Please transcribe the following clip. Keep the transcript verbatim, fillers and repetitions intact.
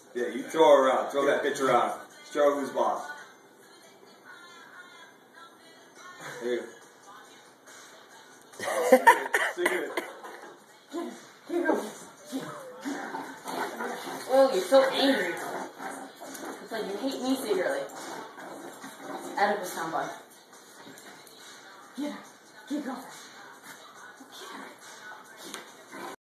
Yeah, you throw her around. Throw that bitch around. Show her who's boss. There you go. Oh, sing it. Sing it. Oh, you're so angry. It's like you hate me secretly. Out of the soundbar. Yeah, keep going.